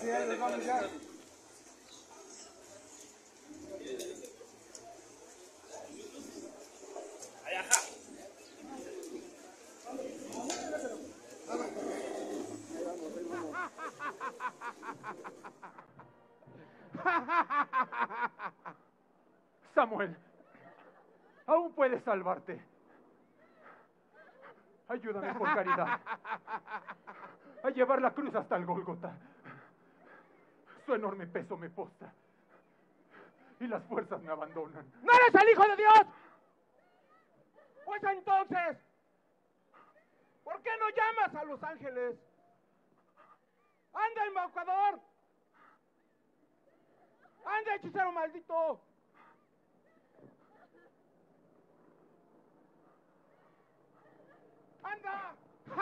Sí, ahí les vamos ya. Samuel, aún puedes salvarte. Ayúdame por caridad a llevar la cruz hasta el Gólgota. Su enorme peso me posta y las fuerzas me abandonan. ¿No eres el Hijo de Dios? Pues entonces, ¿por qué no llamas a los ángeles? ¡Anda, embaucador! ¡Anda, hechicero maldito! ¡Anda!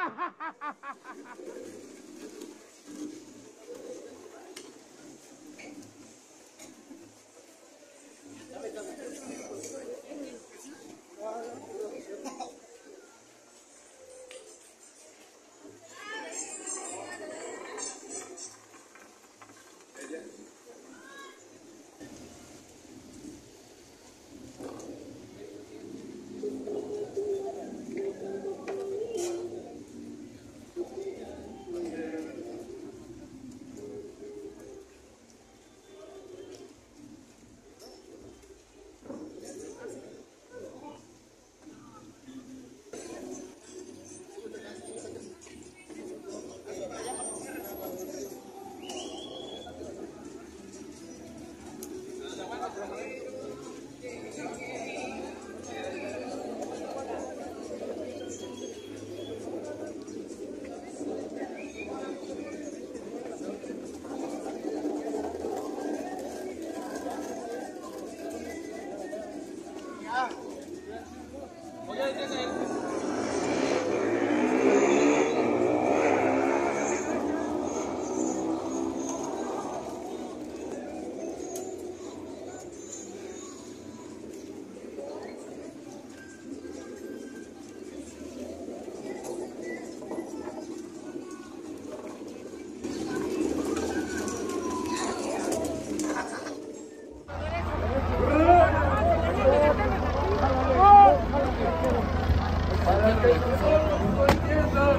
Para que todos lo entiendan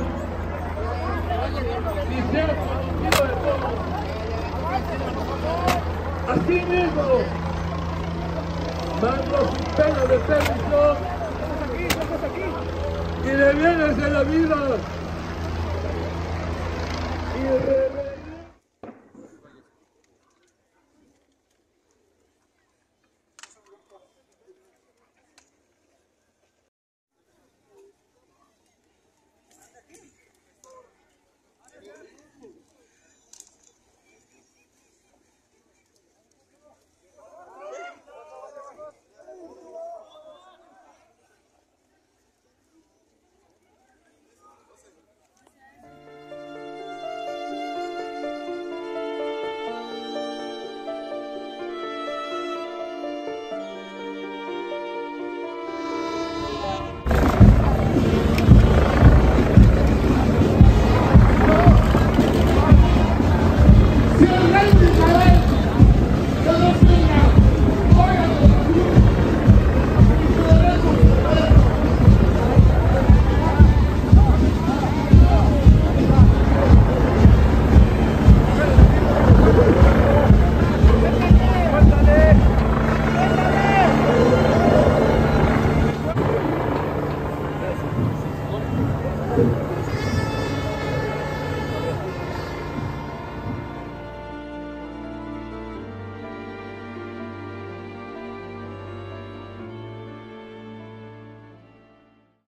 y sean conocidos de todos. Asimismo, mando sin pena de perdición y de bienes de la vida y